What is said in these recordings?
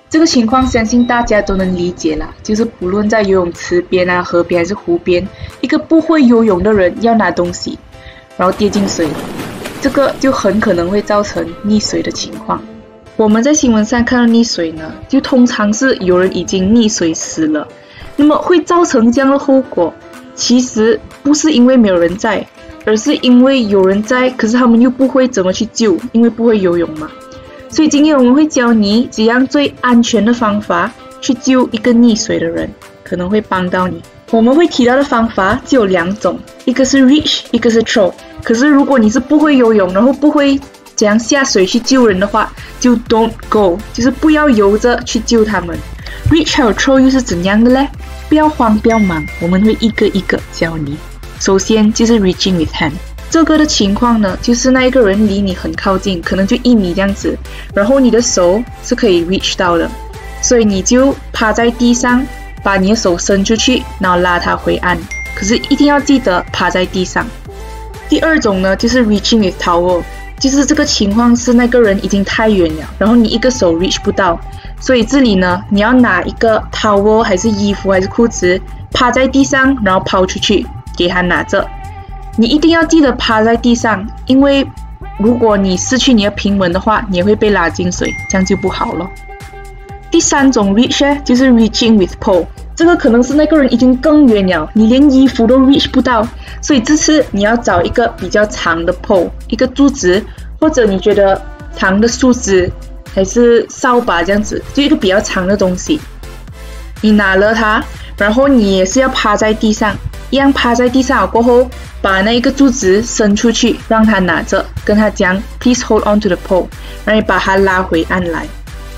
这个情况相信大家都能理解啦，就是不论在游泳池边啊、河边还是湖边，一个不会游泳的人要拿东西，然后跌进水，这个就很可能会造成溺水的情况。我们在新闻上看到溺水呢，就通常是有人已经溺水死了。那么会造成这样的后果，其实不是因为没有人在，而是因为有人在，可是他们又不会怎么去救，因为不会游泳嘛。所以今天我们会教你几样最安全的方法去救一个溺水的人，可能会帮到你。我们会提到的方法就有2种，一个是 reach， 一个是 throw。可是如果你是不会游泳，然后不会怎样下水去救人的话，就 don't go， 就是不要游着去救他们。reach 还有 throw 又是怎样的嘞？不要慌，不要忙，我们会一个一个教你。首先就是 reaching with hand。这个的情况呢，就是那一个人离你很靠近，可能就1米这样子，然后你的手是可以 reach 到的，所以你就趴在地上，把你的手伸出去，然后拉他回岸。可是一定要记得趴在地上。第2种呢，就是 reaching with towel， 就是这个情况是那个人已经太远了，然后你一个手 reach 不到，所以这里呢，你要拿一个 towel 还是衣服还是裤子，趴在地上，然后抛出去，给他拿着。你一定要记得趴在地上，因为如果你失去你的平稳的话，你也会被拉进水，这样就不好了。第3种 reach 就是 reaching with pole， 这个可能是那个人已经更远了，你连衣服都 reach 不到，所以这次你要找一个比较长的 pole， 一个柱子，或者你觉得长的树枝还是扫把这样子，就一个比较长的东西。你拿了它，然后你也是要趴在地上，一样趴在地上了过后，把那个柱子伸出去，让他拿着，跟他讲 Please hold on to the pole， 然后你把他拉回岸来。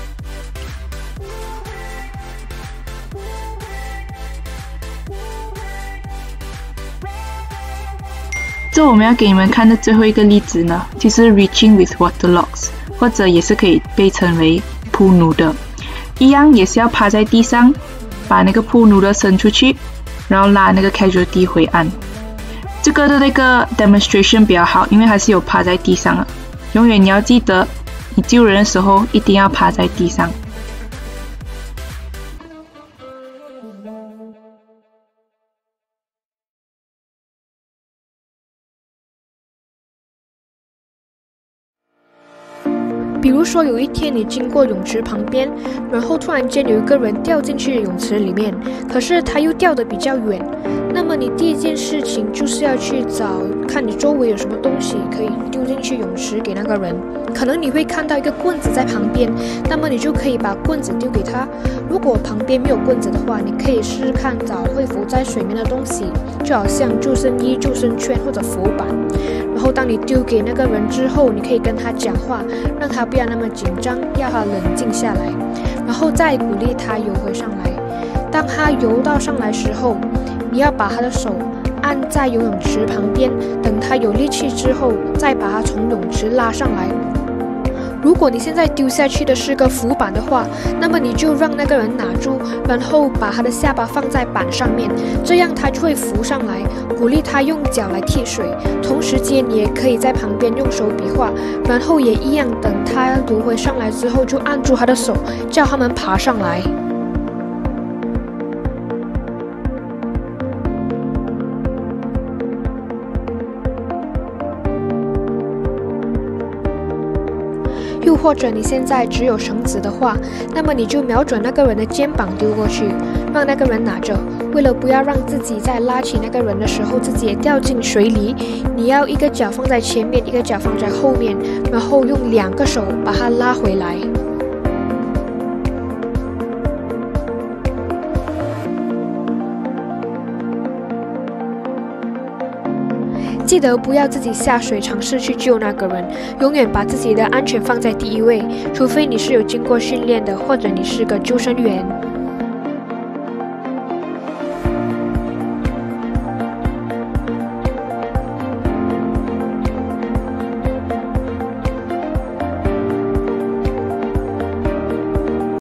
这我们要给你们看的最后一个例子呢，就是 reaching with water logs， 或者也是可以被称为 pool noodle。一样也是要趴在地上，把那个 pool noodle伸出去，然后拉那个 casualty 回岸。这个的那个 demonstration 比较好，因为它是有趴在地上的。永远你要记得，你救人的时候一定要趴在地上。 比如说有一天你经过泳池旁边，然后突然间有一个人掉进去泳池里面，可是他又掉得比较远，那么你第一件事情就是要去找，看你周围有什么东西可以丢进去泳池给那个人。可能你会看到一个棍子在旁边，那么你就可以把棍子丢给他。如果旁边没有棍子的话，你可以试试看找会浮在水面的东西，就好像救生衣、救生圈或者浮板。然后当你丢给那个人之后，你可以跟他讲话，让他不要那么紧张，要他冷静下来，然后再鼓励他游回上来。当他游到上来时候，你要把他的手按在游泳池旁边，等他有力气之后，再把他从泳池拉上来。如果你现在丢下去的是个浮板的话，那么你就让那个人拿住，然后把他的下巴放在板上面，这样他就会浮上来，鼓励他用脚来踢水。同时间你也可以在旁边用手比划，然后也一样，等他游回上来之后就按住他的手，叫他们爬上来。又或者你现在只有绳子的话，那么你就瞄准那个人的肩膀丢过去，让那个人拿着。为了不要让自己在拉起那个人的时候自己也掉进水里，你要一个脚放在前面，一个脚放在后面，然后用2个手把它拉回来。记得不要自己下水尝试去救那个人，永远把自己的安全放在第一位，除非你是有经过训练的，或者你是个救生员。